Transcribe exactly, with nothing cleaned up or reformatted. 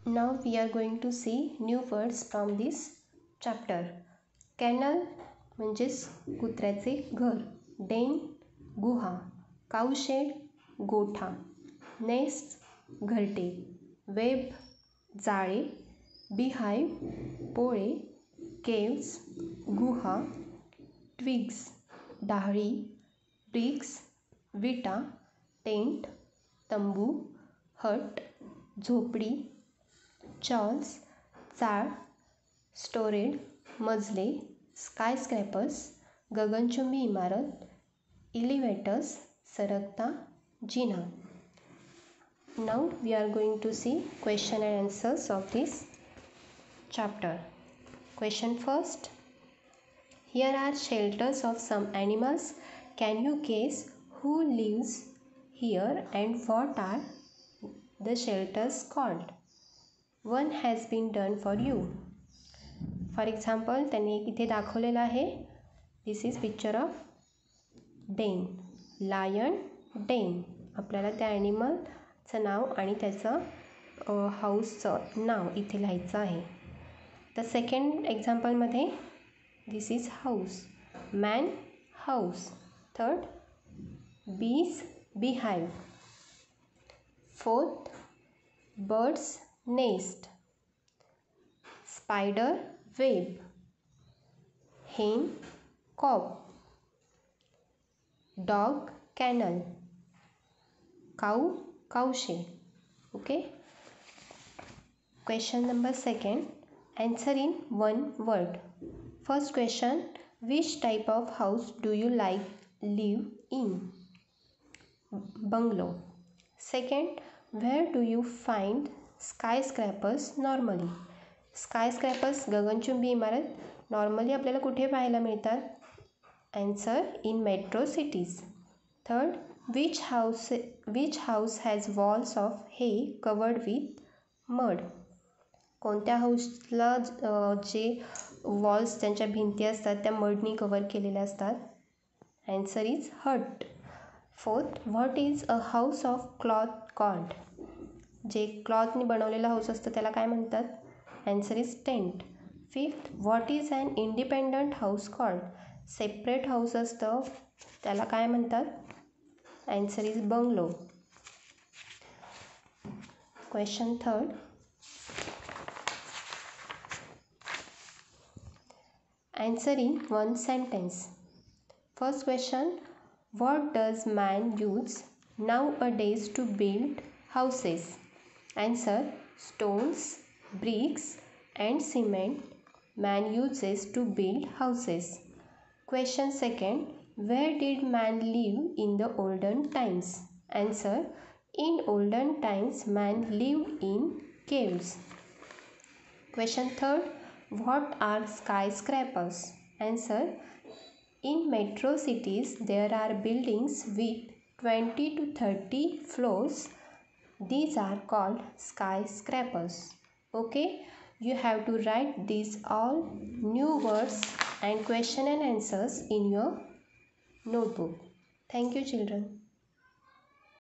Now we are going to see new words from this chapter. Kennel म्हणजेच कुत्र्याचे घर, den गुहा, cowshed गोठा, नेस्ट घरटे, वेब जाळे, beehive पोळे, caves गुहा, twigs डाळी, bricks विटा, टेंट तंबू, हट झोपडी, चॉल्स चाळ, स्टोरेड मजले, स्कायस्क्रॅपर्स गगनचुंबी इमारत, इलिव्हेटर्स सरकता जिना. Now we are going to see question and answers of this chapter. Question first. Here are shelters of some animals. Can you guess who lives here and what are the shelters called? One has been done for you. For example, त्यांनी इथे दाखवलेलं आहे. This is picture of den. Lion den. आपल्याला त्या ॲनिमलचं नाव आणि त्याचं हाऊसचं नाव इथे लिहायचं आहे. तर सेकंड एक्झाम्पलमध्ये this is house, man house. Third बीज beehive. Fourth birds nest. Spider web. Hen coop. Dog kennel. Cow cowshed. Okay. Question number second. Answer in one word. First question. Which type of house do you like live in? Bungalow. Second. Where do you find skyscrapers normally? Skyscrapers गगनचुंबी इमारत normally आपल्याला कुठे पाहायला मिळतात? Answer in metro cities. Third. Which house which house has walls of hay covered with mud? कोणत्या हाऊसला जे walls त्यांच्या भिंती असतात त्या मडनी कवर केलेल्या असतात? Answer is hut. Fourth. What is a house of cloth called? जे क्लॉथनी बनवलेला हाऊस असतं त्याला काय म्हणतात? Answer is tent. Fifth. What is an independent house called? Separate house असतं त्याला काय म्हणतात? Answer is bungalow. Question third. Answer in one sentence. First question. What does man use nowadays to build houses? Answer. Stones, bricks and cement man uses to build houses. Question second. Where did man live in the olden times? Answer. In olden times man lived in caves. Question third. What are skyscrapers? Answer. In metro cities there are buildings with twenty to thirty floors. These are called skyscrapers. Okay, you have to write these all new words and question and answers in your notebook. Thank you, children.